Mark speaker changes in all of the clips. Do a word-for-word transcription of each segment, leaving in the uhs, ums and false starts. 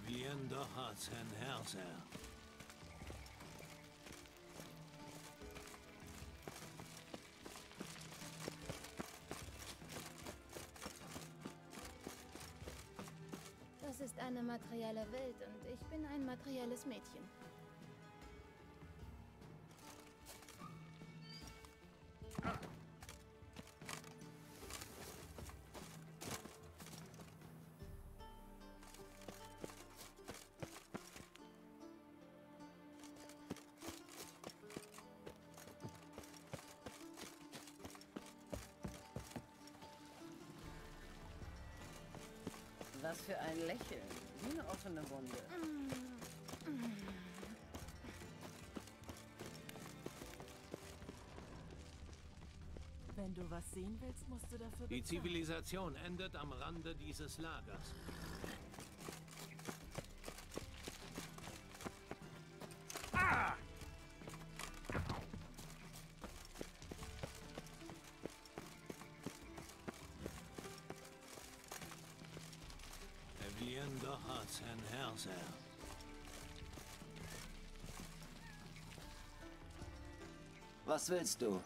Speaker 1: Viendo Hudson Herzer.
Speaker 2: Das ist eine materielle Welt und ich bin ein materielles Mädchen.
Speaker 3: Was für ein Lächeln. Wie eine offene Wunde.
Speaker 4: Wenn du was sehen willst, musst du dafür bezahlen.
Speaker 1: Die Zivilisation endet am Rande dieses Lagers. Ah! Viendo Hudson Herzer.
Speaker 5: Was willst du?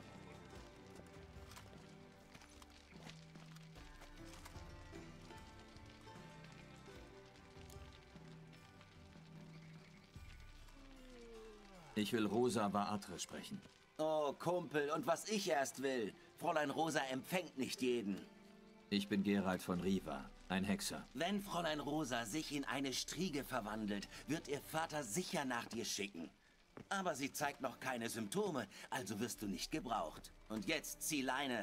Speaker 6: Ich will Rosa Baatre sprechen.
Speaker 5: Oh, Kumpel, und was ich erst will. Fräulein Rosa empfängt nicht jeden.
Speaker 6: Ich bin Geralt von Riva, ein Hexer.
Speaker 5: Wenn Fräulein Rosa sich in eine Striege verwandelt, wird ihr Vater sicher nach dir schicken. Aber sie zeigt noch keine Symptome, also wirst du nicht gebraucht. Und jetzt zieh Leine.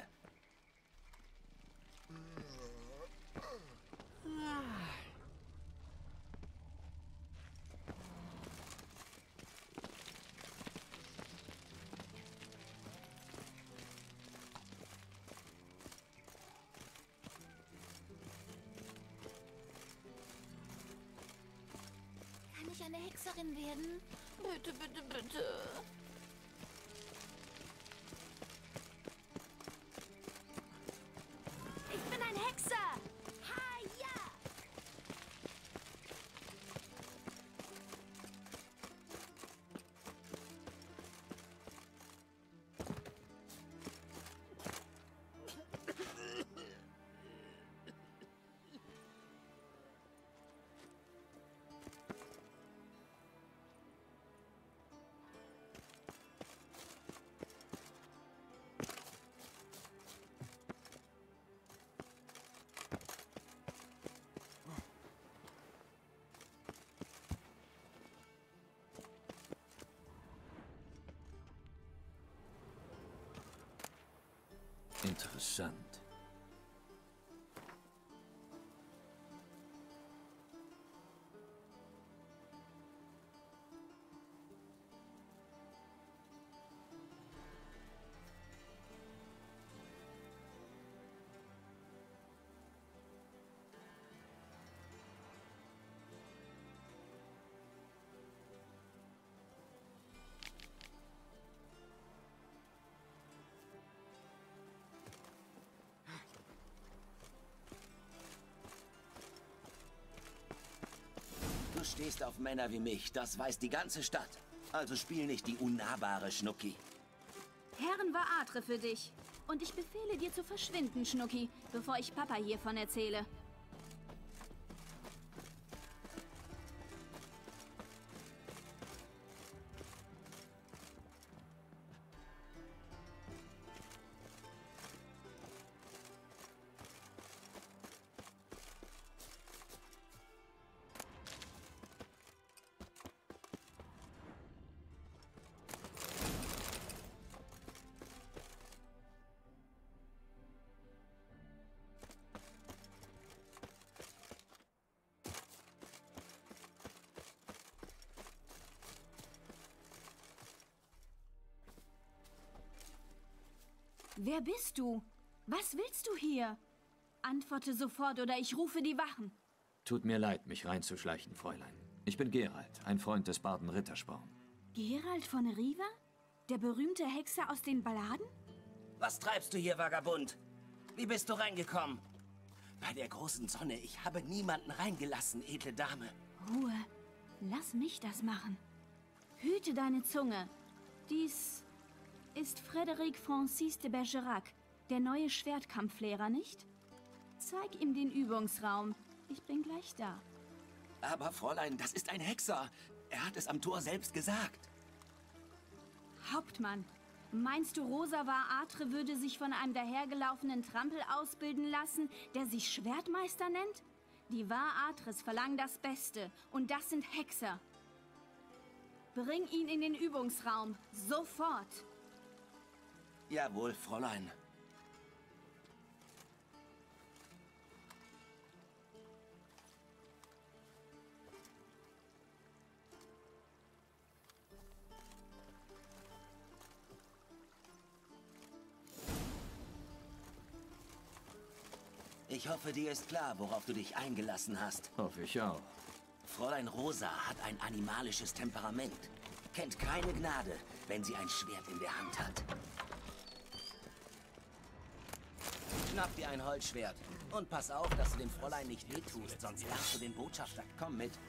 Speaker 2: Kann ich eine Hexerin werden? Bitte, bitte, bitte. Ich bin ein Hexer! Ha, ja!
Speaker 6: Interessant.
Speaker 5: Du stehst auf Männer wie mich, das weiß die ganze Stadt. Also spiel nicht die unnahbare, Schnucki.
Speaker 7: Herren war Atre für dich. Und ich befehle dir zu verschwinden, Schnucki, bevor ich Papa hiervon erzähle. Wer bist du? Was willst du hier? Antworte sofort oder ich rufe die Wachen.
Speaker 6: Tut mir leid, mich reinzuschleichen, Fräulein. Ich bin Geralt, ein Freund des Barden Rittersporn.
Speaker 7: Geralt von Riva? Der berühmte Hexer aus den Balladen?
Speaker 5: Was treibst du hier, Vagabund? Wie bist du reingekommen? Bei der großen Sonne, ich habe niemanden reingelassen, edle Dame.
Speaker 7: Ruhe. Lass mich das machen. Hüte deine Zunge. Dies ist Frédéric Francis de Bergerac, der neue Schwertkampflehrer, nicht? Zeig ihm den Übungsraum. Ich bin gleich da.
Speaker 5: Aber Fräulein, das ist ein Hexer. Er hat es am Tor selbst gesagt.
Speaker 7: Hauptmann, meinst du, Rosa Atre würde sich von einem dahergelaufenen Trampel ausbilden lassen, der sich Schwertmeister nennt? Die Atres verlangen das Beste, und das sind Hexer. Bring ihn in den Übungsraum, sofort!
Speaker 5: Jawohl, Fräulein. Ich hoffe, dir ist klar, worauf du dich eingelassen hast.
Speaker 6: Hoffe ich auch.
Speaker 5: Fräulein Rosa hat ein animalisches Temperament. Kennt keine Gnade, wenn sie ein Schwert in der Hand hat. Schnapp dir ein Holzschwert. Und pass auf, dass du dem Fräulein nicht wehtust, sonst lernst du den Botschafter. Komm mit.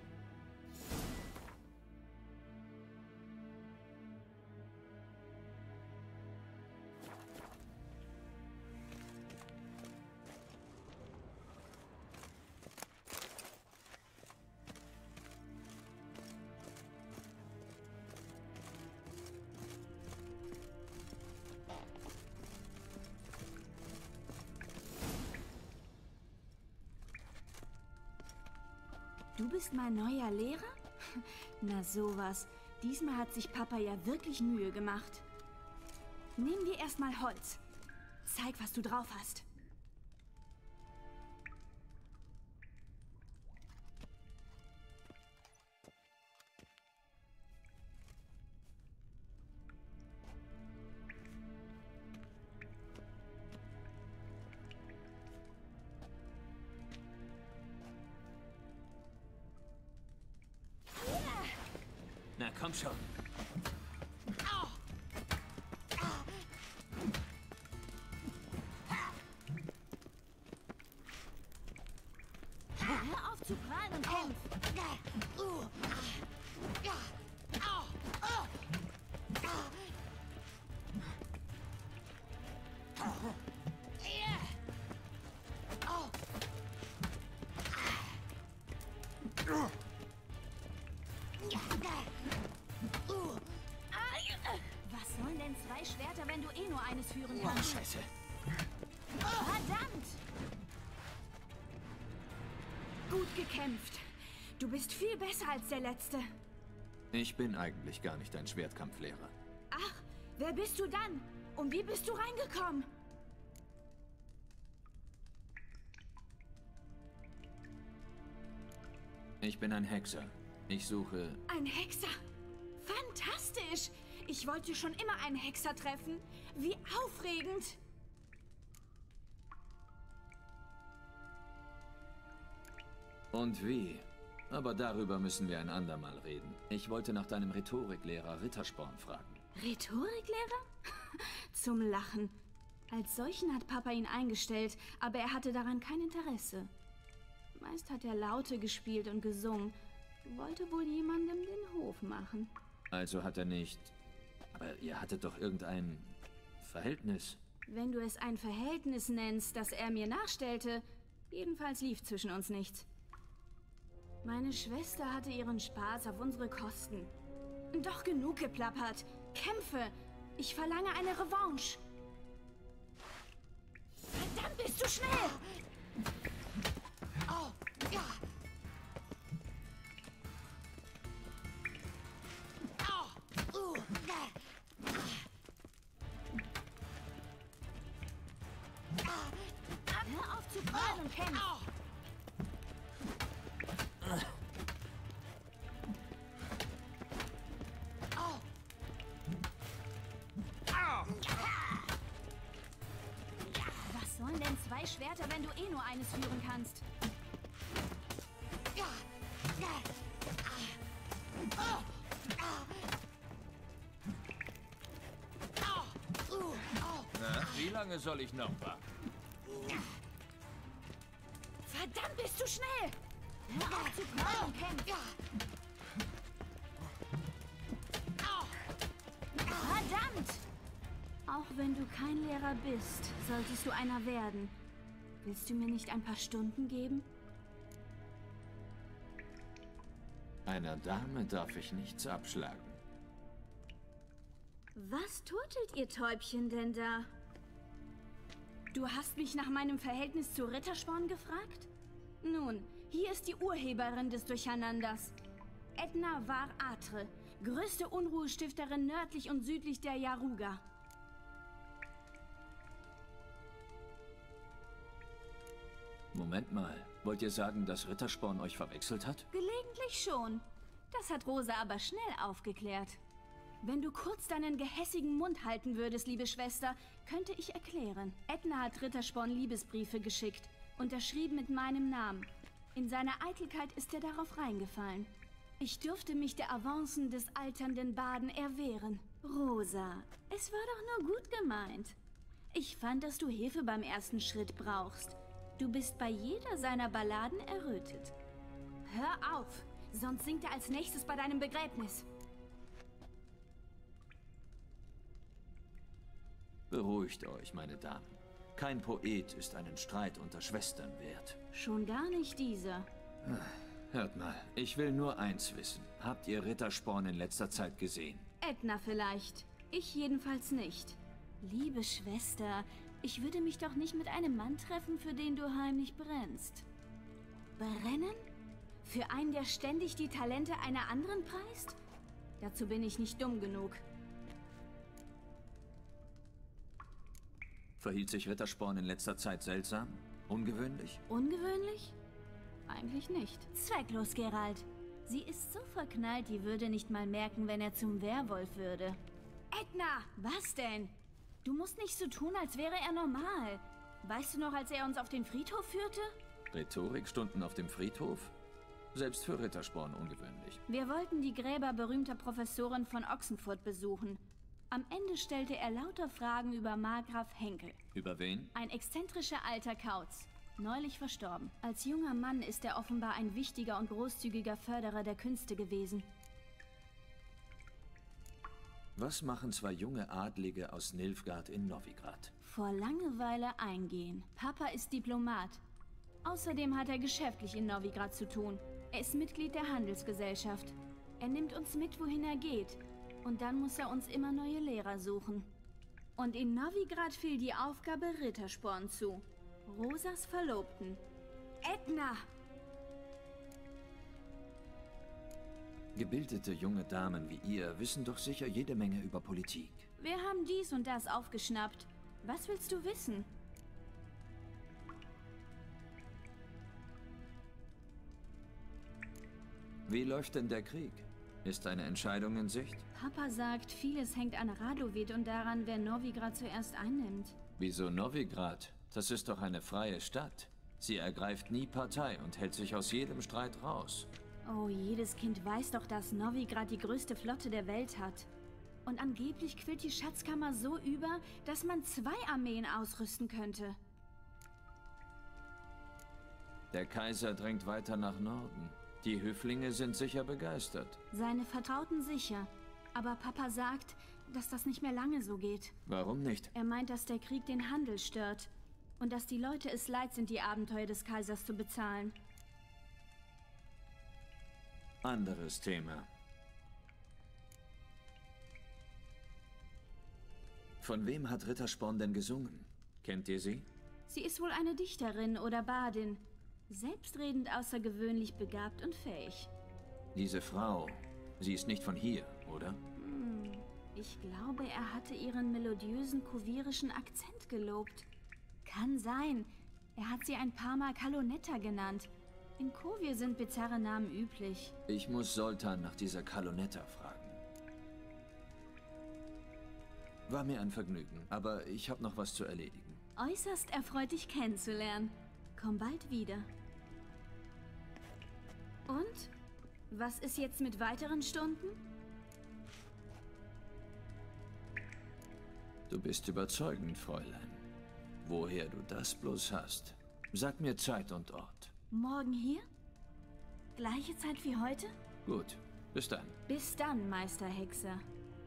Speaker 7: Du bist mein neuer Lehrer? Na sowas. Diesmal hat sich Papa ja wirklich Mühe gemacht. Nehmen wir erstmal Holz. Zeig, was du drauf hast.
Speaker 6: Na komm schon.
Speaker 7: Hör auf zu prahlen und kämpf. Was sollen denn zwei Schwerter, wenn du eh nur eines führen kannst?
Speaker 6: Oh, Scheiße.
Speaker 7: Verdammt! Gut gekämpft. Du bist viel besser als der Letzte.
Speaker 6: Ich bin eigentlich gar nicht ein Schwertkampflehrer.
Speaker 7: Ach, wer bist du dann? Und wie bist du reingekommen?
Speaker 6: Ich bin ein Hexer. Ich suche...
Speaker 7: Ein Hexer? Fantastisch! Ich wollte schon immer einen Hexer treffen. Wie aufregend!
Speaker 6: Und wie? Aber darüber müssen wir ein andermal reden. Ich wollte nach deinem Rhetoriklehrer Rittersporn fragen.
Speaker 7: Rhetoriklehrer? Zum Lachen. Als solchen hat Papa ihn eingestellt, aber er hatte daran kein Interesse. Meist hat er Laute gespielt und gesungen. Wollte wohl jemandem den Hof machen.
Speaker 6: Also hat er nicht... Aber ihr hattet doch irgendein... Verhältnis?
Speaker 7: Wenn du es ein Verhältnis nennst, das er mir nachstellte, jedenfalls lief zwischen uns nichts. Meine Schwester hatte ihren Spaß auf unsere Kosten. Doch genug geplappert. Kämpfe! Ich verlange eine Revanche. Verdammt, bist du schnell!
Speaker 3: Oh, ja. Oh, uh, ja.
Speaker 7: Hör auf zu prallen und kämpf! Was sollen denn zwei Schwerter, wenn du eh nur eines führen kannst?
Speaker 8: Na, wie lange soll ich noch warten?
Speaker 7: Verdammt, bist du schnell! Hör auf zu knallen, kämpf! Verdammt! Auch wenn du kein Lehrer bist, solltest du einer werden. Willst du mir nicht ein paar Stunden geben?
Speaker 6: Einer Dame darf ich nichts abschlagen.
Speaker 7: Was turtelt ihr Täubchen denn da? Du hast mich nach meinem Verhältnis zu Rittersporn gefragt? Nun, hier ist die Urheberin des Durcheinanders. Edna war Atre, größte Unruhestifterin nördlich und südlich der Yaruga.
Speaker 6: Moment mal, wollt ihr sagen, dass Rittersporn euch verwechselt hat?
Speaker 7: Gelegentlich schon. Das hat Rosa aber schnell aufgeklärt. Wenn du kurz deinen gehässigen Mund halten würdest, liebe Schwester, könnte ich erklären. Edna hat Rittersporn Liebesbriefe geschickt, unterschrieben mit meinem Namen. In seiner Eitelkeit ist er darauf reingefallen. Ich dürfte mich der Avancen des alternden Baden erwehren. Rosa, es war doch nur gut gemeint. Ich fand, dass du Hilfe beim ersten Schritt brauchst. Du bist bei jeder seiner Balladen errötet. Hör auf, sonst singt er als nächstes bei deinem Begräbnis.
Speaker 6: Beruhigt euch, meine Damen. Kein Poet ist einen Streit unter Schwestern wert.
Speaker 7: Schon gar nicht dieser.
Speaker 6: Hört mal, ich will nur eins wissen. Habt ihr Rittersporn in letzter Zeit gesehen?
Speaker 7: Edna vielleicht. Ich jedenfalls nicht. Liebe Schwester, ich würde mich doch nicht mit einem Mann treffen, für den du heimlich brennst. Brennen? Für einen, der ständig die Talente einer anderen preist? Dazu bin ich nicht dumm genug.
Speaker 6: Verhielt sich Rittersporn in letzter Zeit seltsam? Ungewöhnlich?
Speaker 7: Ungewöhnlich? Eigentlich nicht. Zwecklos, Geralt. Sie ist so verknallt, die würde nicht mal merken, wenn er zum Werwolf würde. Edna! Was denn? Du musst nicht so tun, als wäre er normal. Weißt du noch, als er uns auf den Friedhof führte?
Speaker 6: Rhetorikstunden auf dem Friedhof? Selbst für Rittersporn ungewöhnlich.
Speaker 7: Wir wollten die Gräber berühmter Professoren von Ochsenfurt besuchen. Am Ende stellte er lauter Fragen über Markgraf Henkel.
Speaker 6: Über wen?
Speaker 7: Ein exzentrischer alter Kauz. Neulich verstorben. Als junger Mann ist er offenbar ein wichtiger und großzügiger Förderer der Künste gewesen.
Speaker 6: Was machen zwei junge Adlige aus Nilfgaard in Novigrad?
Speaker 7: Vor Langeweile eingehen. Papa ist Diplomat. Außerdem hat er geschäftlich in Novigrad zu tun. Er ist Mitglied der Handelsgesellschaft. Er nimmt uns mit, wohin er geht. Und dann muss er uns immer neue Lehrer suchen. Und in Novigrad fiel die Aufgabe Rittersporn zu. Rosas Verlobten. Edna!
Speaker 6: Gebildete junge Damen wie ihr wissen doch sicher jede Menge über Politik.
Speaker 7: Wir haben dies und das aufgeschnappt. Was willst du wissen?
Speaker 6: Wie läuft denn der Krieg? Ist eine Entscheidung in Sicht?
Speaker 7: Papa sagt, vieles hängt an Radovid und daran, wer Novigrad zuerst einnimmt.
Speaker 6: Wieso Novigrad? Das ist doch eine freie Stadt. Sie ergreift nie Partei und hält sich aus jedem Streit raus.
Speaker 7: Oh, jedes Kind weiß doch, dass Novigrad die größte Flotte der Welt hat. Und angeblich quillt die Schatzkammer so über, dass man zwei Armeen ausrüsten könnte.
Speaker 6: Der Kaiser drängt weiter nach Norden. Die Höflinge sind sicher begeistert.
Speaker 7: Seine Vertrauten sicher. Aber Papa sagt, dass das nicht mehr lange so geht.
Speaker 6: Warum nicht?
Speaker 7: Er meint, dass der Krieg den Handel stört. Und dass die Leute es leid sind, die Abenteuer des Kaisers zu bezahlen.
Speaker 6: Anderes Thema. Von wem hat Rittersporn denn gesungen? Kennt ihr sie?
Speaker 7: Sie ist wohl eine Dichterin oder Badin. Selbstredend außergewöhnlich begabt und fähig.
Speaker 6: Diese Frau, sie ist nicht von hier, oder?
Speaker 7: Hm, ich glaube, er hatte ihren melodiösen kuvirischen Akzent gelobt. Kann sein. Er hat sie ein paar Mal Kalonetta genannt. In Kovir sind bizarre Namen üblich.
Speaker 6: Ich muss Zoltan nach dieser Kalonetta fragen. War mir ein Vergnügen, aber ich habe noch was zu erledigen.
Speaker 7: Äußerst erfreut, dich kennenzulernen. Komm bald wieder. Und? Was ist jetzt mit weiteren Stunden?
Speaker 6: Du bist überzeugend, Fräulein. Woher du das bloß hast? Sag mir Zeit und Ort.
Speaker 7: Morgen hier? Gleiche Zeit wie heute?
Speaker 6: Gut, bis dann.
Speaker 7: Bis dann, Meister Hexer.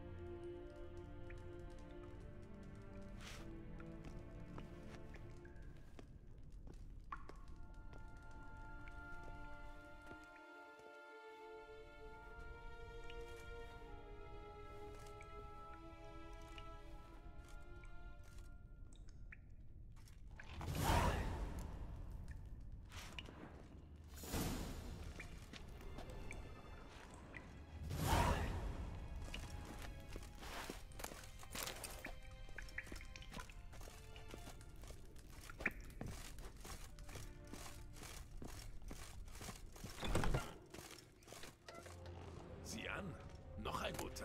Speaker 1: Sieh an, noch ein Butter.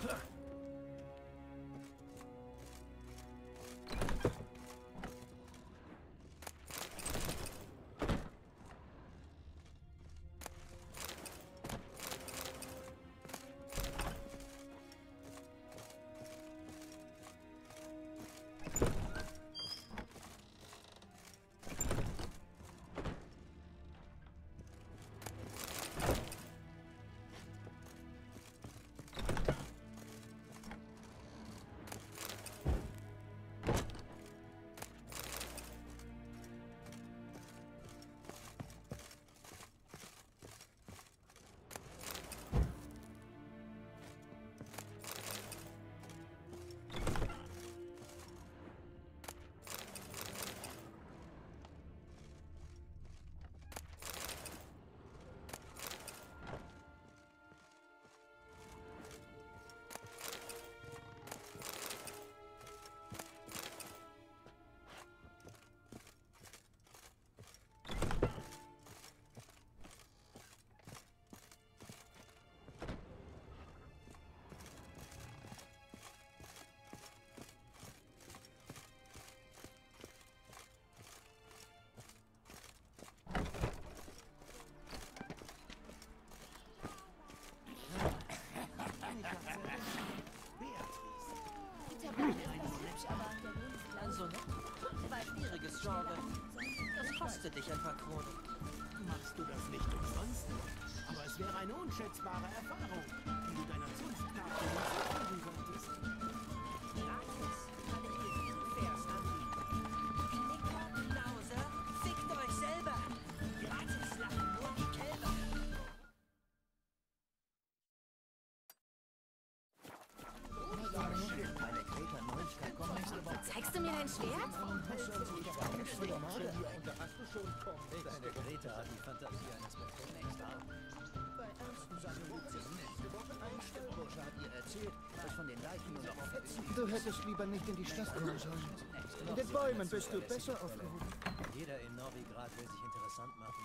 Speaker 8: Also, ne? Schwieriges Genre. Das kostet dich ein paar Kronen.
Speaker 1: Machst du das nicht umsonst? Aber es wäre eine unschätzbare Erfahrung, die du deiner Zunftkarte hinzufügen könntest.
Speaker 8: Gratis, weil ich dir diesen Vers anbiete. Nicknauser, fickt euch selber. Gratis lachen nur die Kälber.
Speaker 2: Zeigst du mir dein Schwert?
Speaker 8: Deine Greta hat die Fantasie eines Perfekten. Bei ersten ein Stellbursche hat ihr erzählt, dass von den Leichen nur noch Fetzen.
Speaker 9: Du hättest lieber nicht in die Stadt kommen sollen. In den Bäumen bist du besser aufgehoben.
Speaker 8: Jeder in Novigrad will sich interessant machen.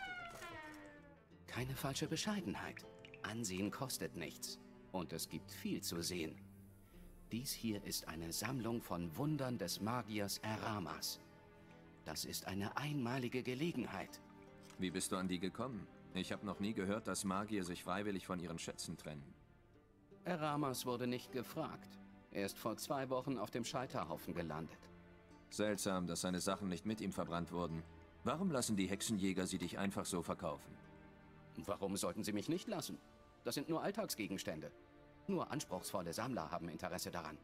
Speaker 10: Keine falsche Bescheidenheit. Ansehen kostet nichts. Und es gibt viel zu sehen. Dies hier ist eine Sammlung von Wundern des Magiers Eramas. Das ist eine einmalige Gelegenheit.
Speaker 6: Wie bist du an die gekommen? Ich habe noch nie gehört, dass Magier sich freiwillig von ihren Schätzen trennen.
Speaker 10: Eramas wurde nicht gefragt. Er ist vor zwei Wochen auf dem Scheiterhaufen gelandet.
Speaker 6: Seltsam, dass seine Sachen nicht mit ihm verbrannt wurden. Warum lassen die Hexenjäger sie dich einfach so verkaufen?
Speaker 10: Warum sollten sie mich nicht lassen? Das sind nur Alltagsgegenstände. Nur anspruchsvolle Sammler haben Interesse daran.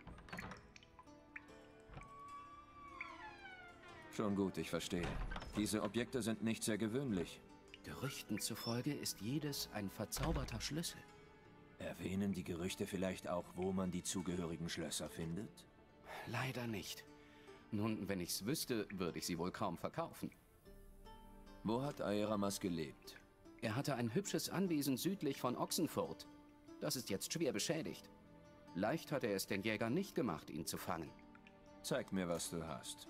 Speaker 6: Schon gut, ich verstehe. Diese Objekte sind nicht sehr gewöhnlich.
Speaker 10: Gerüchten zufolge ist jedes ein verzauberter Schlüssel.
Speaker 6: Erwähnen die Gerüchte vielleicht auch, wo man die zugehörigen Schlösser findet?
Speaker 10: Leider nicht. Nun, wenn ich's wüsste, würde ich sie wohl kaum verkaufen.
Speaker 6: Wo hat Aeramas gelebt?
Speaker 10: Er hatte ein hübsches Anwesen südlich von Ochsenfurt. Das ist jetzt schwer beschädigt. Leicht hat er es den Jägern nicht gemacht, ihn zu fangen.
Speaker 6: Zeig mir, was du hast.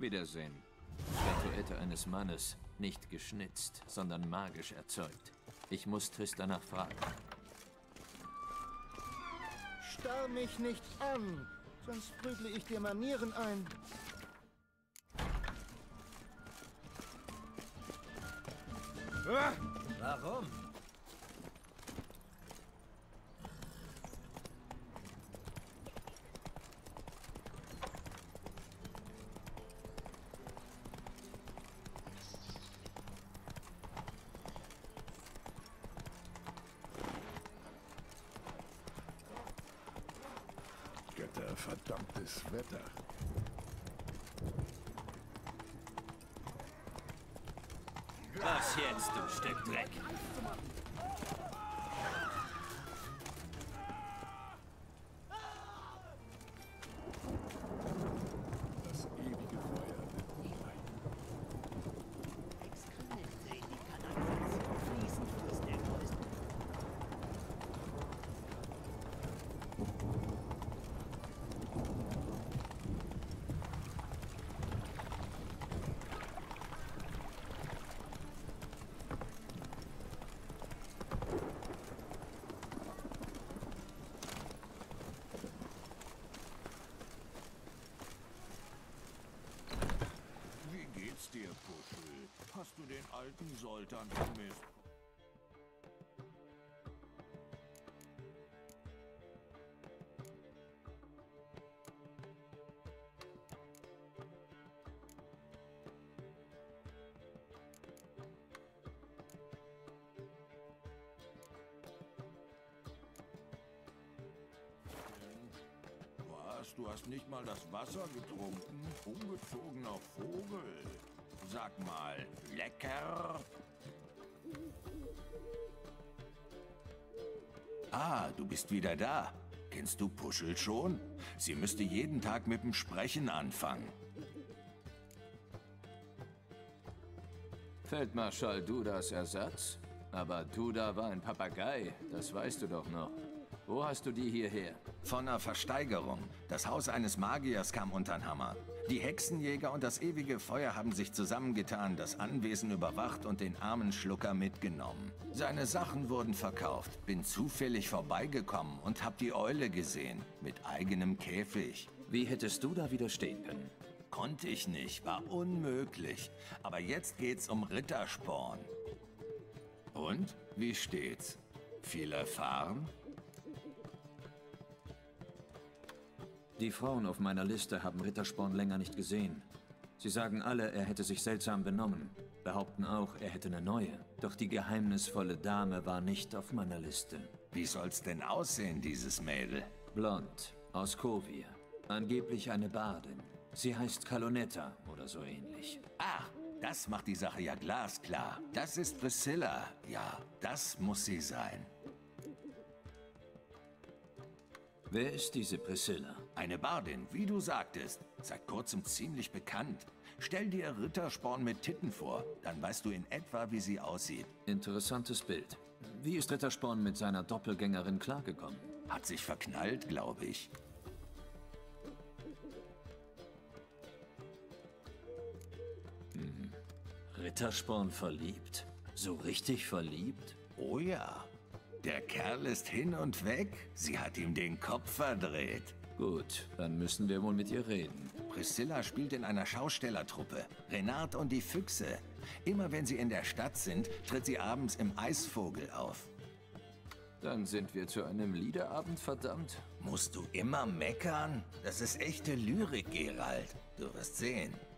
Speaker 6: Wiedersehen. Statuette eines Mannes, nicht geschnitzt, sondern magisch erzeugt. Ich muss Triss danach fragen.
Speaker 9: Starr mich nicht an, sonst prügle ich dir Manieren ein.
Speaker 8: Warum?
Speaker 11: Götter, verdammtes Wetter.
Speaker 5: Was jetzt, du Stück Dreck?
Speaker 11: Das ewige Feuer wird mich leiden.
Speaker 1: Exkremente in die Kanalisation fließen, ist der größte.
Speaker 11: Wie geht's dir, Puschel? Hast du den alten Soltan vermisst? Was? Du hast nicht mal das Wasser getrunken? Ungezogener Vogel. Sag mal, lecker? Ah, du bist wieder da. Kennst du Puschel schon? Sie müsste jeden Tag mit dem Sprechen anfangen.
Speaker 6: Feldmarschall Dudas Ersatz? Aber Duda war ein Papagei, das weißt du doch noch. Wo hast du die hierher?
Speaker 11: Von einer Versteigerung. Das Haus eines Magiers kam untern Hammer. Die Hexenjäger und das ewige Feuer haben sich zusammengetan, das Anwesen überwacht und den armen Schlucker mitgenommen. Seine Sachen wurden verkauft. Bin zufällig vorbeigekommen und hab die Eule gesehen. Mit eigenem Käfig.
Speaker 6: Wie hättest du da widerstehen können?
Speaker 11: Konnte ich nicht, war unmöglich. Aber jetzt geht's um Rittersporn. Und? Wie steht's? Viel erfahren?
Speaker 6: Die Frauen auf meiner Liste haben Rittersporn länger nicht gesehen. Sie sagen alle, er hätte sich seltsam benommen. Behaupten auch, er hätte eine neue. Doch die geheimnisvolle Dame war nicht auf meiner Liste.
Speaker 11: Wie soll's denn aussehen, dieses Mädel?
Speaker 6: Blond, aus Kovir. Angeblich eine Bardin. Sie heißt Kalonetta oder so ähnlich.
Speaker 11: Ach, das macht die Sache ja glasklar. Das ist Priscilla. Ja, das muss sie sein.
Speaker 6: Wer ist diese Priscilla?
Speaker 11: Eine Bardin, wie du sagtest. Seit kurzem ziemlich bekannt. Stell dir Rittersporn mit Titten vor, dann weißt du in etwa, wie sie aussieht.
Speaker 6: Interessantes Bild. Wie ist Rittersporn mit seiner Doppelgängerin klargekommen?
Speaker 11: Hat sich verknallt, glaube ich.
Speaker 6: Hm. Rittersporn verliebt? So richtig verliebt?
Speaker 11: Oh ja. Der Kerl ist hin und weg. Sie hat ihm den Kopf verdreht.
Speaker 6: Gut, dann müssen wir wohl mit ihr reden.
Speaker 11: Priscilla spielt in einer Schaustellertruppe. Renard und die Füchse. Immer wenn sie in der Stadt sind, tritt sie abends im Eisvogel auf.
Speaker 6: Dann sind wir zu einem Liederabend verdammt.
Speaker 11: Musst du immer meckern? Das ist echte Lyrik, Geralt. Du wirst sehen.